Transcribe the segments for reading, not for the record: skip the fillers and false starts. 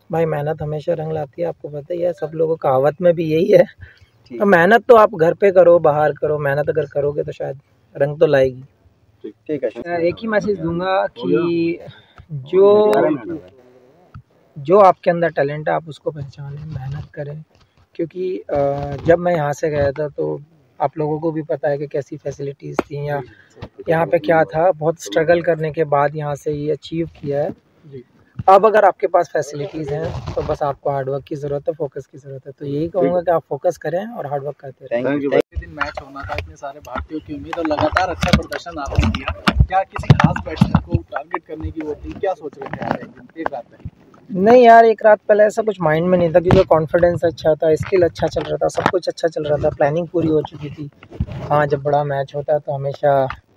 भाई मेहनत हमेशा रंग लाती है, आपको पता ही है, सब लोगों का कहावत में भी यही है। तो मेहनत तो आप घर पे करो, बाहर करो, मेहनत अगर करोगे तो शायद रंग तो लाएगी। ठीक है। एक ही मैसेज दूंगा कि जो आपके अंदर टैलेंट है आप उसको पहचानें, मेहनत करें। क्योंकि जब मैं यहाँ से गया था तो आप लोगों को भी पता है कि कैसी फैसिलिटीज़ थी या यहाँ पे क्या था। बहुत स्ट्रगल करने के बाद यहाँ से ये अचीव किया है। अब अगर आपके पास फैसिलिटीज़ हैं तो बस आपको हार्डवर्क की ज़रूरत है, फोकस की ज़रूरत है। तो यही कहूँगा कि आप फोकस करें और हार्डवर्क करते रहें। Thank you. दिन मैच होना था, इतने सारे भारतीयों की उम्मीद और लगातार अच्छा प्रदर्शन आपने किया। क्या किसी खास बैट्समैन को टारगेट करने की वो थी, क्या सोच रहे थे एक रात पहले? नहीं यार, एक रात पहले ऐसा कुछ माइंड में नहीं था, क्योंकि कॉन्फिडेंस अच्छा था, स्किल अच्छा चल रहा था, सब कुछ अच्छा चल रहा था, प्लानिंग पूरी हो चुकी थी। हाँ, जब बड़ा मैच होता है तो हमेशा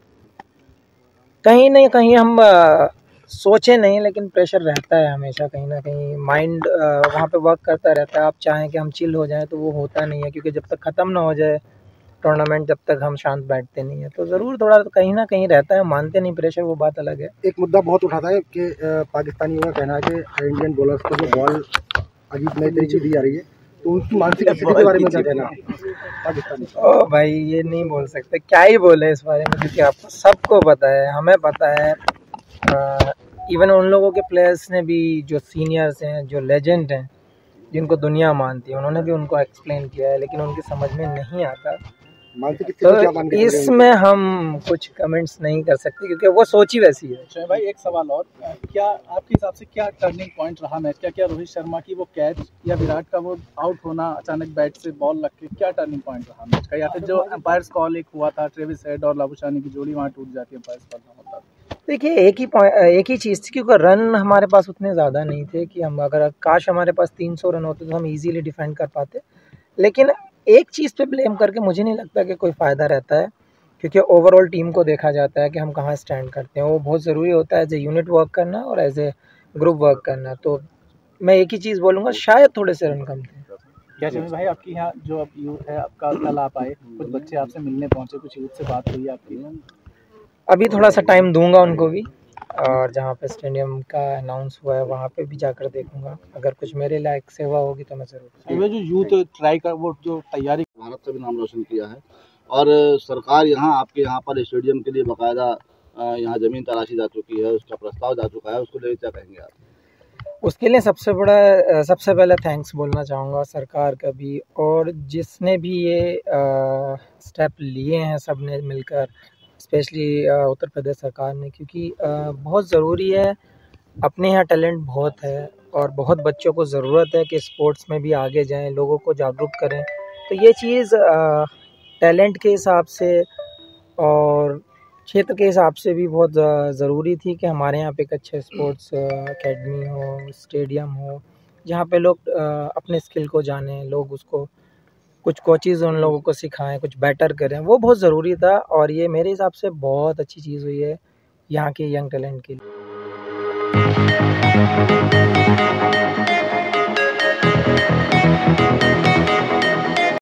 कहीं ना कहीं हम सोचे नहीं, लेकिन प्रेशर रहता है हमेशा, कहीं ना कहीं माइंड वहाँ पे वर्क करता रहता है। आप चाहें कि हम चिल हो जाएं तो वो होता नहीं है, क्योंकि जब तक ख़त्म ना हो जाए टूर्नामेंट, जब तक हम शांत बैठते नहीं है। तो ज़रूर थोड़ा तो कहीं ना कहीं रहता है, मानते नहीं प्रेशर, वो बात अलग है। एक मुद्दा बहुत उठाता है कि पाकिस्तानियों का कहना है कि इंडियन बॉलर्स को जो बॉल अजीब नई तरीके दी जा रही है, तो उनकी मानसिक स्थिति के बारे में क्या कहना पाकिस्तानी? ओ भाई, ये नहीं बोल सकते, क्या ही बोले इस बारे में, क्योंकि आपको सबको पता है, हमें पता है। इवन उन लोगों के प्लेयर्स ने भी, जो सीनियर्स हैं, जो लेजेंड हैं, जिनको दुनिया मानती है, उन्होंने भी उनको एक्सप्लेन किया है, लेकिन उनकी समझ में नहीं आता। तो इसमें हम कुछ कमेंट्स नहीं कर सकते, क्योंकि वो सोच ही वैसी है। अच्छा भाई, एक सवाल और, क्या आपके हिसाब से क्या टर्निंग पॉइंट रहा मैच का? क्या रोहित शर्मा की वो कैच या विराट का वो आउट होना अचानक बैट से बॉल लग के, क्या टर्निंग पॉइंट रहा मैच का? या फिर जो एम्पायर्स कॉल एक हुआ था, ट्रेविस हेड और लाबुशानी की जोड़ी वहाँ टूट जाती है, एम्पायर्स कॉल ना होता? देखिए, एक ही चीज़ थी, क्योंकि रन हमारे पास उतने ज़्यादा नहीं थे कि हम, अगर काश हमारे पास 300 रन होते तो हम इजीली डिफेंड कर पाते। लेकिन एक चीज़ पे ब्लेम करके मुझे नहीं लगता कि कोई फ़ायदा रहता है, क्योंकि ओवरऑल टीम को देखा जाता है कि हम कहाँ स्टैंड करते हैं। वो बहुत ज़रूरी होता है एज ए यूनिट वर्क करना और एज ए ग्रुप वर्क करना। तो मैं एक ही चीज़ बोलूँगा, शायद थोड़े से रन कम थे। क्या चाहिए भाई, आपकी यहाँ जो अब यूथ है आपका, कल आप आए, कुछ बच्चे आपसे मिलने पहुँचे, कुछ यूथ से बात हुई आपकी? अभी थोड़ा सा टाइम दूंगा उनको भी, और जहाँ पे स्टेडियम का अनाउंस हुआ है वहाँ पे भी जाकर देखूंगा। अगर कुछ मेरे लायक सेवा होगी तो मैं ज़रूर। ये जो यूथ ट्राई कर, वो जो तैयारी, भारत का भी नाम रोशन किया है, और सरकार यहाँ आपके यहाँ पर स्टेडियम के लिए बाकायदा यहाँ ज़मीन तराशी जा चुकी है, उसका प्रस्ताव जा चुका है, उसको लेकर क्या कहेंगे आप? उसके लिए सबसे पहले थैंक्स बोलना चाहूँगा सरकार का भी, और जिसने भी ये स्टेप लिए हैं, सब ने मिलकर, स्पेशली उत्तर प्रदेश सरकार ने, क्योंकि बहुत ज़रूरी है। अपने यहाँ टैलेंट बहुत है और बहुत बच्चों को ज़रूरत है कि स्पोर्ट्स में भी आगे जाएं, लोगों को जागरूक करें। तो ये चीज़ टैलेंट के हिसाब से और क्षेत्र के हिसाब से भी बहुत ज़रूरी थी कि हमारे यहाँ पे एक अच्छे स्पोर्ट्स एकेडमी हो, स्टेडियम हो, जहाँ पे लोग अपने स्किल को जानें, लोग उसको, कुछ कोचेज़ उन लोगों को सिखाएं, कुछ बेटर करें। वो बहुत ज़रूरी था, और ये मेरे हिसाब से बहुत अच्छी चीज़ हुई है यहाँ के यंग टैलेंट के लिए।